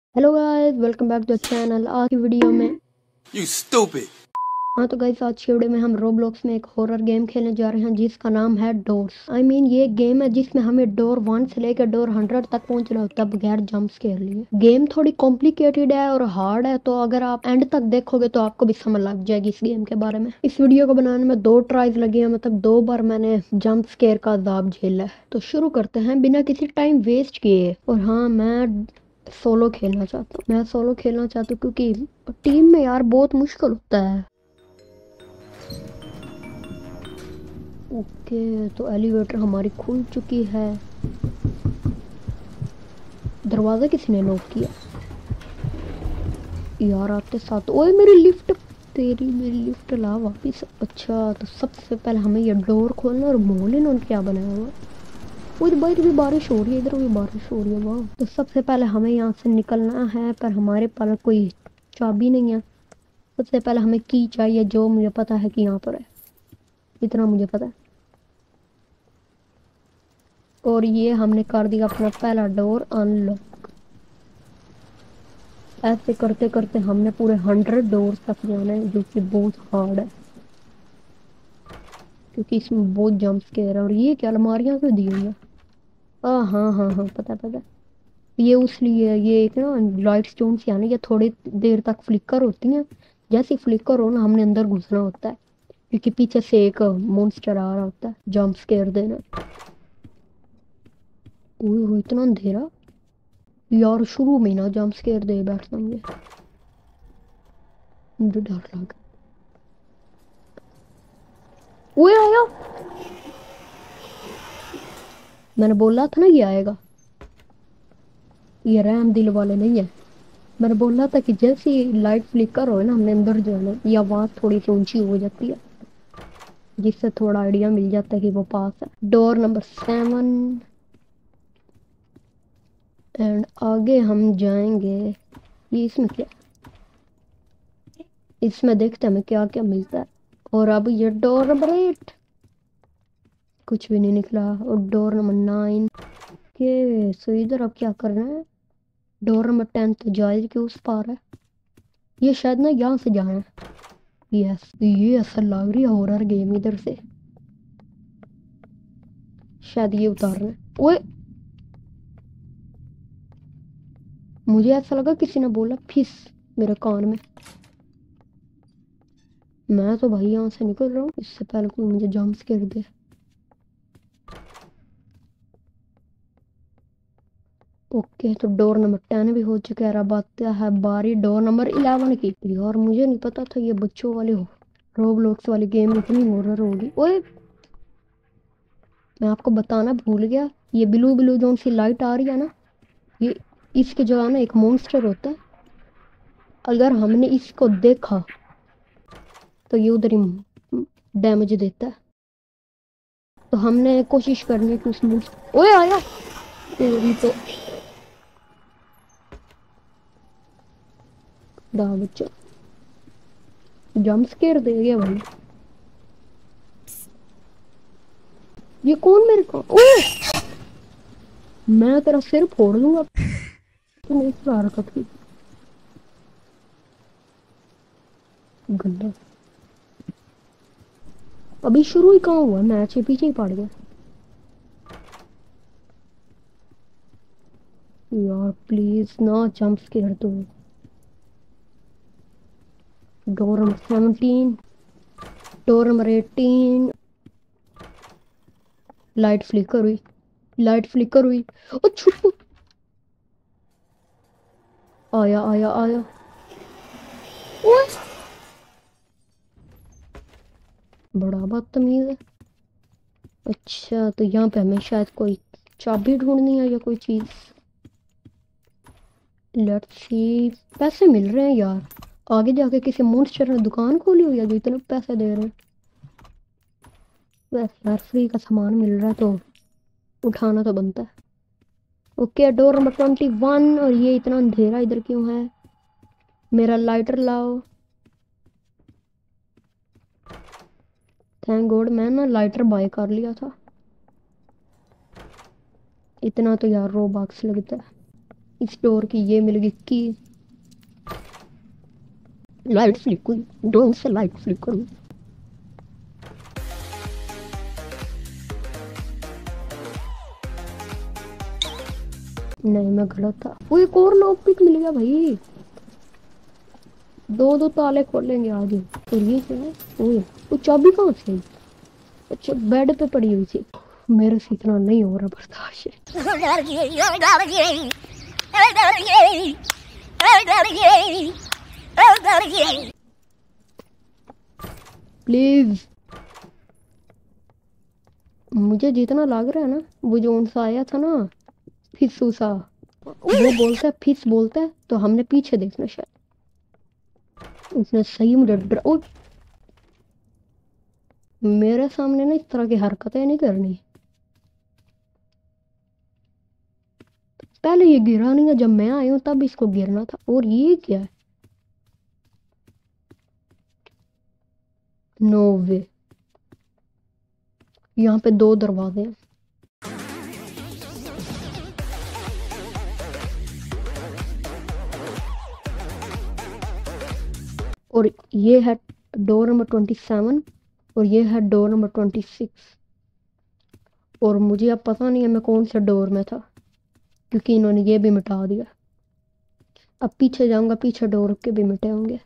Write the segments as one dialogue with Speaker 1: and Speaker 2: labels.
Speaker 1: Hello guys, welcome back to the channel. आज की video में
Speaker 2: You stupid.
Speaker 1: हाँ तो गाइस, आज की वीडियो में हम रोब्लॉक्स में एक हॉरर गेम खेलने जा रहे हैं जिसका नाम है डोर्स। ये गेम है जिसमें हमें डोर 1 से लेकर डोर 100 तक पहुंचना होता है बगैर जंप स्केयर लिए। गेम थोड़ी कॉम्प्लिकेटेड है और हार्ड है, तो अगर आप एंड तक देखोगे तो आपको भी समझ लग जाएगी इस गेम के बारे में। इस वीडियो को बनाने में 2 ट्राइज लगी है, मतलब 2 बार मैंने जंप स्केयर का अजाब झेला है। तो शुरू करते हैं बिना किसी टाइम वेस्ट किए। और हाँ, मैं सोलो खेलना चाहता हूँ क्योंकि टीम में यार बहुत मुश्किल होता है। ओके, तो एलिवेटर हमारी खुल चुकी है। दरवाजा किसने लॉक किया यार? आते साथ ओए मेरी लिफ्ट, मेरी लिफ्ट ला वापिस। अच्छा, तो सबसे पहले हमें ये डोर खोलना। और मोलिन और क्या बनाया हुआ? वो इधर भी बारिश हो रही है, इधर भी बारिश हो रही है। वाह, तो सबसे पहले हमें यहाँ से निकलना है, पर हमारे पास कोई चाबी नहीं है। सबसे पहले हमें की चाहिए, जो मुझे पता है कि यहाँ पर है, इतना मुझे पता है। और ये हमने कर दिया अपना पहला डोर अनलॉक। ऐसे करते करते हमने पूरे 100 डोर्स तक जाना है, जो कि बहुत हार्ड है क्योंकि इसमें बहुत जंप स्केयर है। और ये क्या अलमारियां क्यों दी हुई है? हाँ हाँ हाँ, पता पता। ये उसलिए ये एक ना लाइट स्टोन्स, यानी ये थोड़ी देर तक फ्लिकर होती हैं। जैसे फ्लिकर हो ना, हमने अंदर घुसना होता है क्योंकि पीछे से एक मॉन्स्टर आ रहा होता है जंप स्केयर देना। ओह, इतना अंधेरा यार! शुरू में ना जंप स्केयर दे बैठता मुझे डर लगा। ओए आया! मैंने बोला था ना ये आएगा। ये रहम दिल वाले नहीं है। मैंने बोला था कि जैसे ही लाइट फ्लिकर हो ना, हमने अंदर जाना है। ये आवाज थोड़ी सी ऊंची हो जाती है जिससे थोड़ा आइडिया मिल जाता है कि वो पास है। Door number 7। एंड आगे हम जाएंगे। ये इसमें क्या? इसमें देखते हैं हमें क्या क्या मिलता है। और अब ये डोर नंबर 8, कुछ भी नहीं निकला। और डोर नंबर 9 के, सो इधर अब क्या करना है? डोर नंबर 10 तो जायज के उस पार है। ये शायद ना यहाँ से जाना है। यस, ये ऐसा लग रही है हॉरर गेम इधर से। शायद ये उतारना है। ओए, मुझे ऐसा लगा किसी ने बोला फिस मेरे कान में। मैं तो भाई यहाँ से निकल रहा हूँ, इससे पहले कोई मुझे जंप स्केयर दे। ओके, तो डोर नंबर 10 भी हो चुका है। अब आता है बारी डोर नंबर 11 की। यार मुझे नहीं पता था ये बच्चों वाले हो रोब्लॉक्स वाली गेम इतनी हॉरर होगी। ओए, मैं आपको बताना भूल गया, ये ब्लू ब्लू जोन सी लाइट आ रही है ना, ये इसके जो है ना एक मॉन्स्टर होता है। अगर हमने इसको देखा तो ये उधर ही डैमेज देता है। तो हमने कोशिश करनी है कि उस मॉन्स्टर। ओए आया! तेरी तो दा बच्चा जंप स्केयर दे गया भाई। ये कौन मेरे को? ओए, मैं तेरा सिर फोड़ दूंगा तूने इस हरकत की। गंदा, अभी शुरू ही कहाँ हुआ, मैच ही पीछे ही पड़ गया। यार प्लीज ना जंप स्केयर दो। Door number 17, door number 18। Light flicker हुई, लाइट फ्लिकर हुई। ओ छुप! आया आया आया! ओए, बड़ा बदतमीज है। अच्छा, तो यहाँ पे हमें शायद कोई चाबी ढूंढनी है या कोई चीज। Let's see. पैसे मिल रहे हैं यार। आगे जाके किसी मॉन्स्टर ने दुकान खोली हुई है जो इतने पैसे दे रहे हैं। वैसे यार फ्री का सामान मिल रहा है तो उठाना तो बनता है। Okay, door number 21। और ये इतना अंधेरा इधर क्यों है? मेरा लाइटर लाओ। थैंक गॉड मैं ना लाइटर बाय कर लिया था। इतना तो यार रो बॉक्स लगता है। इस डोर की ये मिल गई की। लाइट फ्लिक हुई, ड्रोन से लाइट फ्लिक हुई। नहीं मैं गलत था। वो एक और लॉक पिक मिल गया भाई। दो दो ताले खोलेंगे आज। और ये क्या है? वो चाबी कहाँ से आई? अच्छा बेड पे पड़ी हुई थी। मेरे से इतना नहीं हो रहा बर्दाश्त। प्लीज मुझे जितना लग रहा है ना, वो जो उनसा आया था ना फिसू सा, वो बोलता है फिस बोलता है, तो हमने पीछे देखना शायद। उसने सही में डर ओ, मेरे सामने ना इस तरह की हरकतें नहीं करनी। पहले ये गिरा नहीं है, जब मैं आई हूँ तब इसको गिरना था। और ये क्या है? No way. यहाँ पे दो दरवाजे हैं। और ये है डोर नंबर 27 और ये है डोर नंबर 26। और मुझे अब पता नहीं है मैं कौन से डोर में था, क्योंकि इन्होंने ये भी मिटा दिया। अब पीछे जाऊंगा, पीछे डोर के भी मिटे होंगे।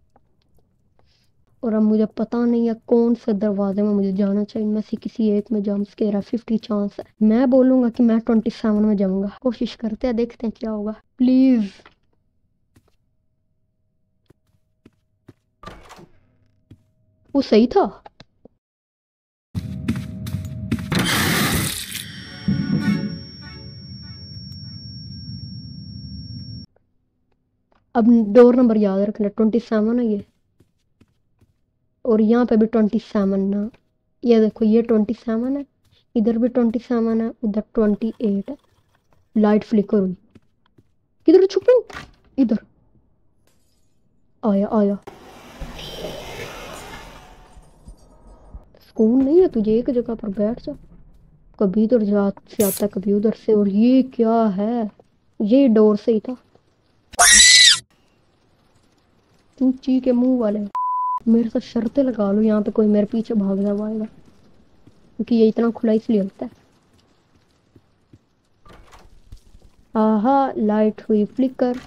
Speaker 1: और अब मुझे पता नहीं है कौन से दरवाजे में मुझे जाना चाहिए। मैं से किसी एक में जंप स्केयर है, 50 चांस है। मैं बोलूंगा कि मैं 27 में जाऊंगा। कोशिश करते हैं, देखते हैं क्या होगा। प्लीज। वो सही था। अब डोर नंबर याद रखना, 27 है ये। और यहाँ पे भी 27 ना। ये देखो ये 27 है, इधर भी 27 है, उधर 28 है। लाइट फ्लिकर हुई। किधर छुपू? इधर। आया आया। सुकून नहीं है तुझे एक जगह पर बैठ जा। कभी इधर से आता है, कभी उधर से। और ये क्या है? ये डोर से ही था। तू ची के मुंह वाले मेरे साथ शर्तें लगा लो, यहाँ पे कोई मेरे पीछे भाग जाएगा, क्योंकि ये इतना खुला इसलिए होता है। आहा लाइट हुई फ्लिकर।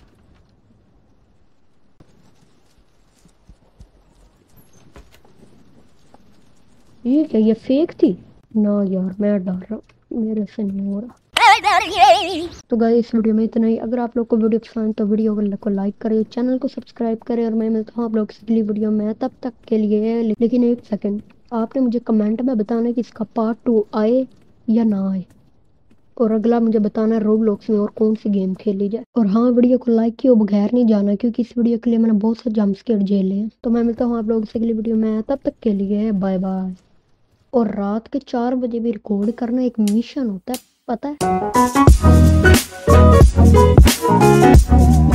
Speaker 1: ये क्या, ये फेक थी ना यार? मैं डर रहा हूँ, मेरे से नहीं हो रहा। तो गाइस इस वीडियो में इतना ही। अगर आप लोग को वीडियो पसंद तो वीडियो को लाइक करें, चैनल को सब्सक्राइब करें। और मैं मिलता हूँ आप लोग से अगली वीडियो में, तब तक के लिए। लेकिन एक सेकंड, आपने मुझे कमेंट में बताना कि इसका पार्ट 2 आए या ना आए। और अगला मुझे बताना है रोब्लॉक्स में और कौन सी गेम खेली जाए। और हाँ, वीडियो को लाइक किए बगैर नहीं जाना, क्योंकि इस वीडियो के लिए मैंने बहुत से जंप स्केयर झेले हैं। तो मैं मिलता हूँ आप लोगों से अगली वीडियो में, तब तक के लिए बाय बाय। और रात के 4 बजे भी रिकॉर्ड करना एक मिशन होता है, पता है?